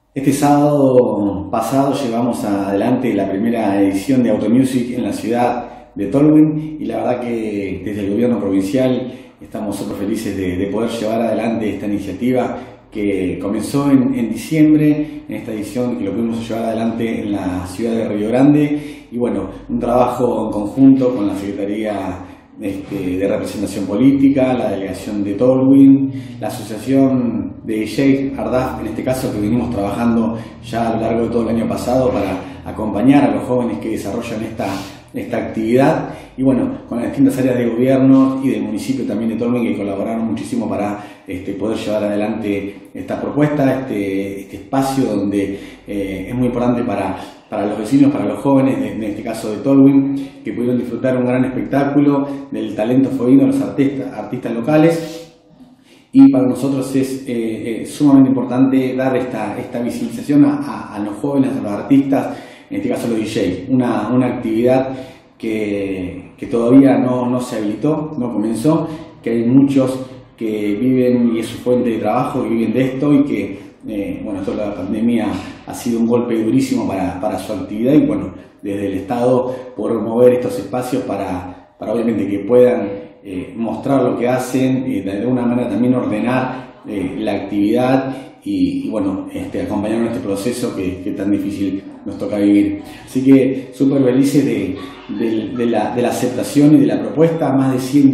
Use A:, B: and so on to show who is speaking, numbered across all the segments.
A: Este sábado pasado llevamos adelante la primera edición de Automusic en la ciudad de Tolwyn y la verdad que desde el gobierno provincial estamos súper felices de poder llevar adelante esta iniciativa que comenzó en diciembre, en esta edición que lo pudimos llevar adelante en la ciudad de Río Grande y bueno, un trabajo en conjunto con la Secretaría de Representación Política, la Delegación de Tolwyn, la Asociación de DJs Ardaf, en este caso que venimos trabajando ya a lo largo de todo el año pasado para acompañar a los jóvenes que desarrollan esta actividad y bueno, con las distintas áreas de gobierno y del municipio también de Tolwyn que colaboraron muchísimo para poder llevar adelante esta propuesta, este espacio donde es muy importante para los vecinos, para los jóvenes, en este caso de Tolwyn, que pudieron disfrutar un gran espectáculo del talento fovino de los artistas locales. Y para nosotros es sumamente importante dar esta visibilización a los jóvenes, a los artistas, en este caso los DJs, una actividad que todavía no se habilitó, no comenzó, que hay muchos que viven y es su fuente de trabajo, que viven de esto y que bueno, toda la pandemia ha sido un golpe durísimo para su actividad y bueno, desde el Estado por mover estos espacios para obviamente que puedan mostrar lo que hacen y de alguna manera también ordenar la actividad y bueno, acompañar en este proceso que tan difícil nos toca vivir. Así que súper felices de la aceptación y de la propuesta. Más de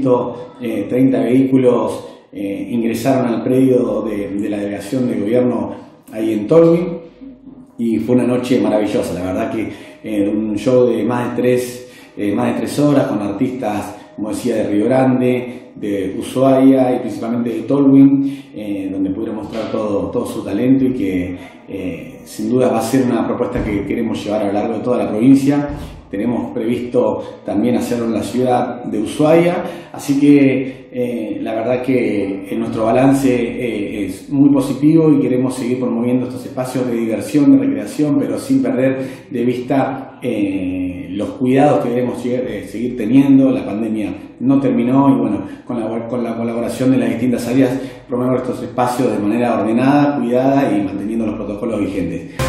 A: 130 vehículos ingresaron al predio de la delegación de gobierno ahí en Tolwyn y fue una noche maravillosa, la verdad que un show de más de 3 horas con artistas, como decía, de Río Grande, de Ushuaia y principalmente de Tolwyn, donde pudieron mostrar todo su talento y que sin duda va a ser una propuesta que queremos llevar a lo largo de toda la provincia. Tenemos previsto también hacerlo en la ciudad de Ushuaia, así que la verdad que nuestro balance es muy positivo y queremos seguir promoviendo estos espacios de diversión, de recreación, pero sin perder de vista los cuidados que debemos seguir teniendo. La pandemia no terminó y bueno, con la colaboración de las distintas áreas promover estos espacios de manera ordenada, cuidada y manteniendo los protocolos vigentes.